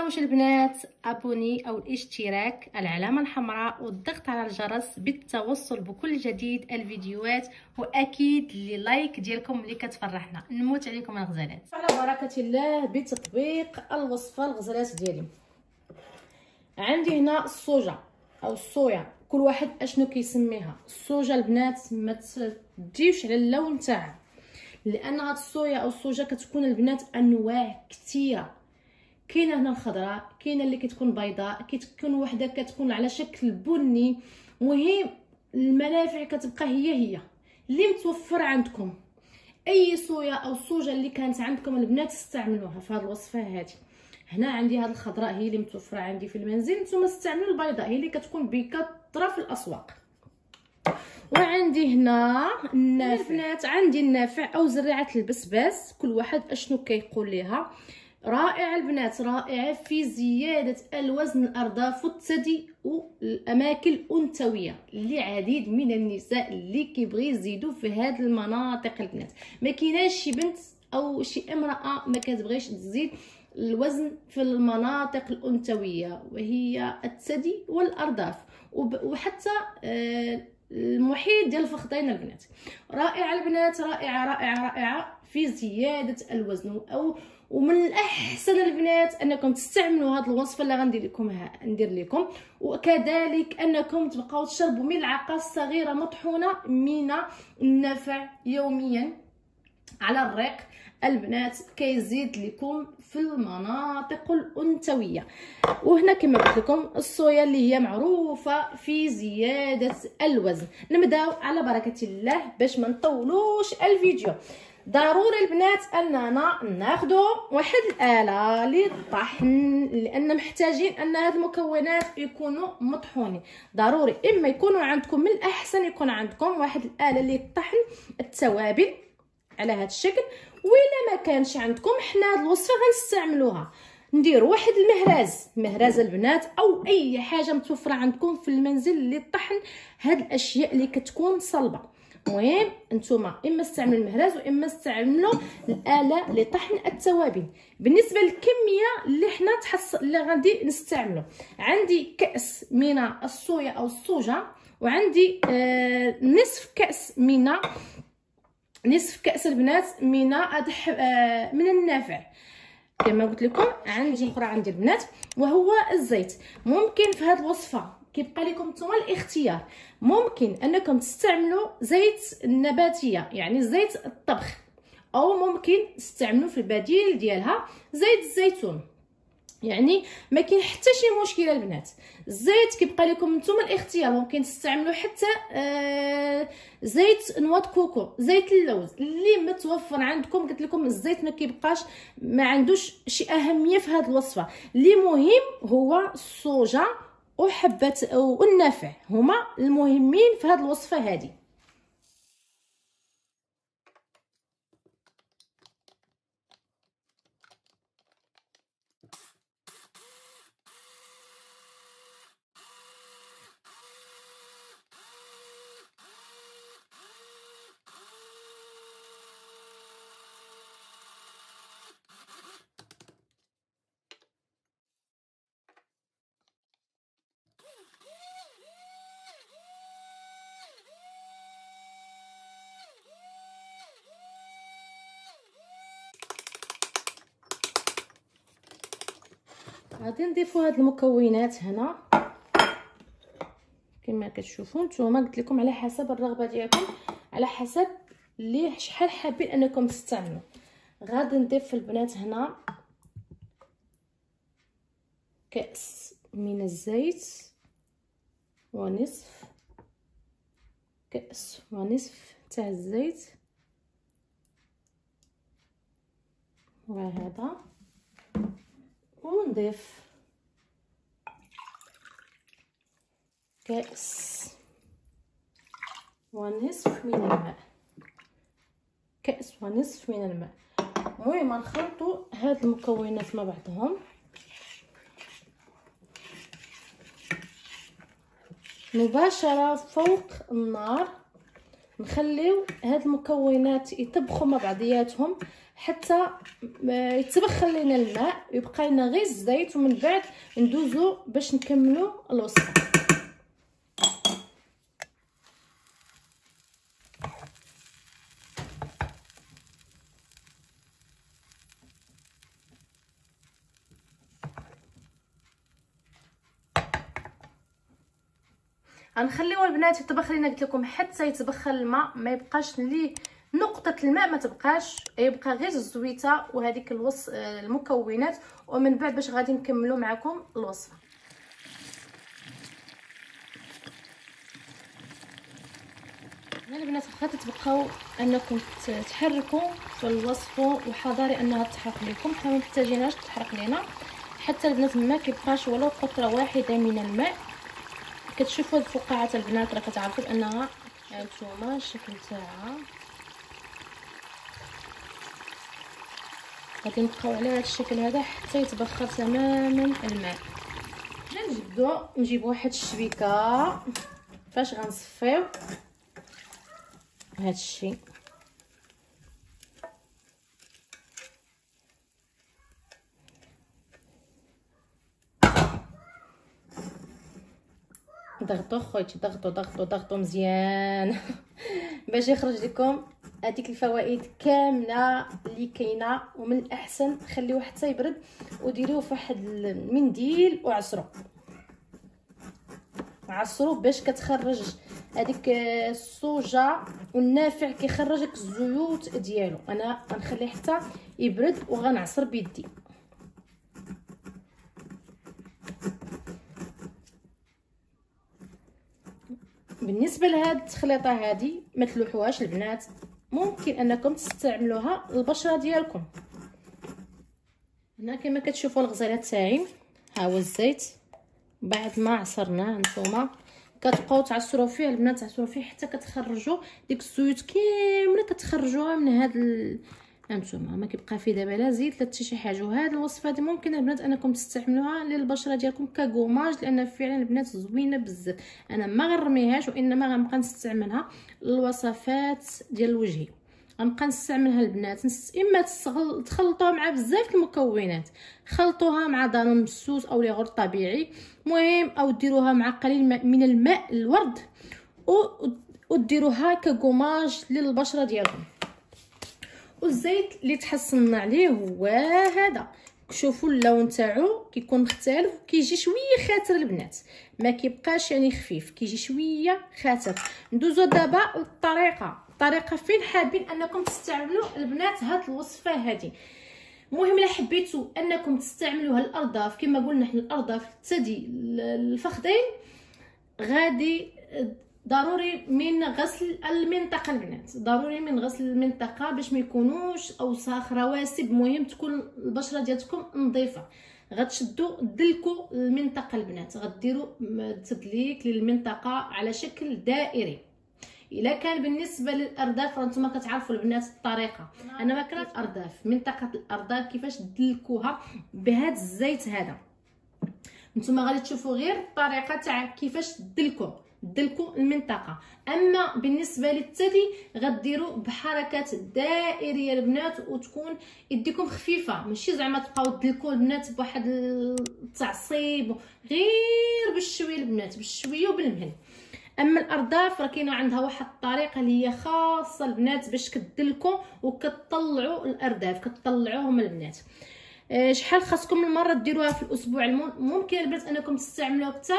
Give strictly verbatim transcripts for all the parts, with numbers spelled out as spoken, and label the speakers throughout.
Speaker 1: تنساوش البنات ابوني او الاشتراك، العلامه الحمراء، والضغط على الجرس بالتوصل بكل جديد الفيديوهات، واكيد لي لايك ديالكم اللي كتفرحنا. نموت عليكم الغزالات. على بركه الله بتطبيق الوصفه الغزالات ديالي. عندي هنا الصوجه او الصويا، كل واحد اشنو كيسميها. الصوجه البنات ما تجيوش على اللون تاعها، لان هاد الصويا او الصوجه كتكون البنات انواع كثيره. كاينه هنا الخضراء، كاينه اللي كتكون بيضاء، كتكون وحده كتكون على شكل بني. مهم المنافع كتبقى هي هي اللي متوفر عندكم. اي صويا او الصوجه اللي كانت عندكم البنات استعملوها في هذه الوصفه هذه. هنا عندي هذه الخضراء هي اللي متوفره عندي في المنزل، نتوما استعملوا البيضاء هي اللي كتكون بكثره في الاسواق. وعندي هنا النافع البنات، عندي النافع او زريعه البسباس، كل واحد اشنو كيقول ليها. رائعه البنات، رائعه في زياده الوزن، الارداف والثدي والاماكن الانثويه لعديد من النساء اللي كيبغي يزيدوا في هذه المناطق البنات. ما كايناش شي بنت او شي امراه ما كتبغيش تزيد الوزن في المناطق الانثويه، وهي الثدي والارداف وحتى المحيط ديال الفخذين البنات. رائعه البنات، رائعه رائعه رائعه في زياده الوزن. او ومن الاحسن البنات انكم تستعملوا هذه الوصفه اللي غندير لكم ندير لكم، وكذلك انكم تبقاو تشربوا ملعقه صغيره مطحونه من النافع يوميا على الريق البنات، كيزيد لكم في المناطق الانثويه. وهنا كما قلت لكم الصويا اللي هي معروفه في زياده الوزن. نبداو على بركه الله باش ما نطولوش الفيديو. ضروري البنات اننا ناخذوا واحد الاله للطحن، لان محتاجين ان هاد المكونات يكونوا مطحونين. ضروري اما يكونوا عندكم، من الاحسن يكون عندكم واحد الاله للطحن التوابل على هذا الشكل. وإلا ما كانش عندكم، حنا هاد الوصفه غنستعملوها. نديروا واحد المهراز، مهراز البنات او اي حاجه متوفره عندكم في المنزل للطحن هاد الاشياء اللي كتكون صلبه. المهم نتوما اما استعملوا المهراز واما استعملوا الاله لطحن التوابل. بالنسبه للكميه اللي حنا تحص اللي غادي نستعملوا، عندي كاس من الصويا او الصوجه، وعندي آه نصف كاس من نصف كاس البنات من أدح آه من النافع. كما قلت لكم عندي اخرى عندي البنات وهو الزيت. ممكن في هذه الوصفه كيبقى لكم نتوما الاختيار، ممكن انكم تستعملوا زيت النباتيه يعني زيت الطبخ، او ممكن تستعملوا في البديل ديالها زيت الزيتون. يعني ما كاين حتى شي مشكله البنات. الزيت كيبقى لكم نتوما الاختيار، ممكن تستعملوا حتى آه زيت نواه كوكو، زيت اللوز اللي متوفر عندكم. قلت لكم الزيت ما كيبقاش ما عندوش شي اهميه في هذه الوصفه. اللي مهم هو الصوجه وحبه والنافع، هما المهمين في هذه الوصفه هذه. غادي نضيفوا هاد المكونات هنا كما كتشوفوا نتوما. قلت لكم على حسب الرغبه ديالكم، على حسب اللي شحال حابين انكم تستعملوا. غادي نضيف البنات هنا كاس من الزيت ونصف كاس ونصف تاع الزيت، وهذا. ونضيف كاس ونصف من الماء، كاس ونصف من الماء. المهم نخلطوا هاد المكونات مع بعضهم مباشره فوق النار. نخليو هاد المكونات يطبخوا مع بعضياتهم حتى يتبخر لنا الماء، يبقى لنا غير الزيت، ومن بعد ندوزو باش نكملوا الوصفه. غنخليو البنات يتبخر لنا، قلت لكم حتى يتبخر الماء، ما يبقاش ليه نقطه الماء، ما تبقاش، يبقى غير الزويته وهذيك الوص المكونات، ومن بعد باش غادي نكملوا معكم الوصفه. البنات واخا تتبقاو انكم تحركوا في الوصفه، وحذاري انها تحرق لكم، حنا ما محتاجينهاش تحرق لينا. حتى البنات ما كيبقاش ولو قطره واحده من الماء. كتشوفوا هاد الفقاعات البنات راه كتعرفوا بانها هانتوما الشكل تاعها. غادي نبقاو على هذا الشكل هذا حتى يتبخر تماما الماء. نجبدو نجيب واحد الشبيكه فاش غنصفيو هذا الشيء. ضغطوا خويتي، ضغطوا ضغطوا ضغطوا مزيان باش يخرج لكم هذيك الفوائد كامله اللي كاينه. ومن الاحسن خليوه حتى يبرد وديروه في واحد المنديل وعصروا عصروا باش كتخرج هذيك الصوجه والنافع، كيخرج لك الزيوت ديالو. انا غنخليه حتى يبرد وغنعصر بيدي. بالنسبه لهاد التخليطه هذه ما تلوحوهاش البنات، ممكن انكم تستعملوها للبشره ديالكم. هنا كما كتشوفوا الغزاله تاعي، ها هو الزيت بعد ما عصرناه. نتوما كتبقاو تعصروا فيه البنات، تعصروا فيه حتى كتخرجوا ديك الزيوت كامله، كتخرجوها من هاد ال... هانتوما ما كيبقى فيه دابا لا زيت لا حتى شي حاجه. وهاد الوصفه هذه ممكن البنات انكم تستعملوها للبشره ديالكم كغوماج، لان فعلا البنات زوينه بزاف. انا ما غنرميهاش، وانما غنبقى نستعملها للوصفات ديال الوجه. غنبقى نستعملها البنات نس... اما تستغل... تخلطوها مع بزاف المكونات، خلطوها مع دانون مسوس او ياغورت طبيعي مهم، او ديروها مع قليل من الماء الورد و... وديروها كغوماج للبشره ديالكم. والزيت اللي تحصلنا عليه هو هذا، شوفوا اللون تاعو كيكون مختلف، كيجي شويه خاتر البنات، ما كيبقاش يعني خفيف، كيجي شويه خاتر. ندوزو دابا للطريقه. الطريقه فين حابين انكم تستعملوا البنات هاد الوصفه هذه. المهم الا حبيتوا انكم تستعملوها الارداف كما قلنا حنا الارداف الثدي الفخذين، غادي ضروري من غسل المنطقه البنات، ضروري من غسل المنطقه باش ما يكونوش اوساخ رواسب. مهم تكون البشره ديالكم نظيفه. غتشدوا دلكوا المنطقه البنات، غديروا تدليك للمنطقه على شكل دائري. الا كان بالنسبه للارداف رانتوما كتعرفوا البنات الطريقه. انا ما كرهت الارداف، منطقه الارداف كيفاش تدلكوها بهذا الزيت هذا. نتوما غادي تشوفوا غير الطريقه تاع كيفاش تدلكوا دلكوا المنطقه. اما بالنسبه للثدي غديروا بحركات دائريه البنات، وتكون يديكم خفيفه، ماشي زعما تبقاو تدلكوا البنات بواحد التعصيب، غير بالشويه البنات، بالشويه وبالمهل. اما الارداف راه كاينه عندها واحد الطريقه اللي هي خاصه البنات باش كدلكوا وكتطلعوا الارداف، كتطلعوهم البنات. شحال خاصكم المره ديروها في الاسبوع؟ ممكن البنات انكم تستعملوها حتى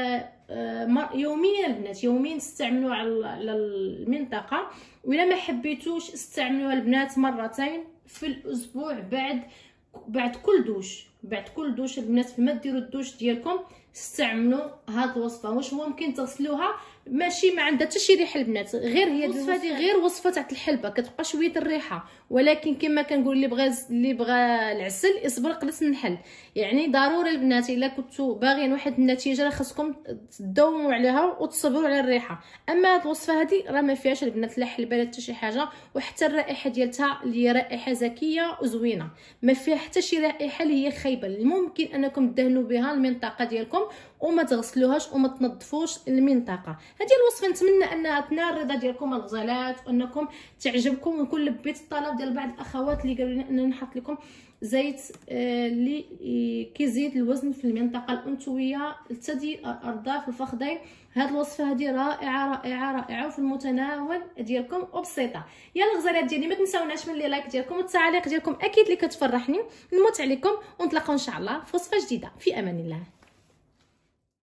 Speaker 1: يوميا البنات، يوميا تستعملوها على المنطقه. ولا ما حبيتوش استعملوها البنات مرتين في الاسبوع، بعد بعد كل دوش، بعد كل دوش البنات فما ديروا الدوش ديالكم استعملوا هاد الوصفه. واش ممكن تغسلوها؟ ماشي ما عندها حتى شي ريحه البنات، غير هي الوصفه هذه غير وصفه تاع الحلبه، كتبقى شويه الريحه. ولكن كما كنقول اللي بغى اللي بغى العسل يصبر قلص النحل. يعني ضروري البنات الا كنتو باغيين واحد النتيجه راه خاصكم تداوموا عليها وتصبروا على الريحه. اما هاد الوصفه هذه راه ما فيهاش البنات لا حلبه لا حتى شي حاجه، وحتى الرائحه ديالتها اللي هي رائحه زكيه وزوينه، ما فيها حتى شي رائحه اللي هي خايبه. ممكن انكم تدهنوا بها المنطقه ديالكم وما تغسلوهاش وما تنظفوش المنطقه. هذه الوصفه نتمنى انها تنال الرضا ديالكم الغزالات وانكم تعجبكم، ونكون لبيت الطلب ديال بعض الاخوات اللي قالوا لي انني نحط لكم زيت اللي آه كيزيد الوزن في المنطقه الانثويه، الثدي، الارداف، الفخذين. هاد الوصفه هذه رائعه رائعه رائعه وفي المتناول ديالكم وبسيطه. يا الغزالات ديالي ما تنساوناش من لي لايك ديالكم والتعاليق ديالكم اكيد اللي كتفرحني. نموت عليكم ونتلاقاو ان شاء الله في وصفه جديده. في امان الله.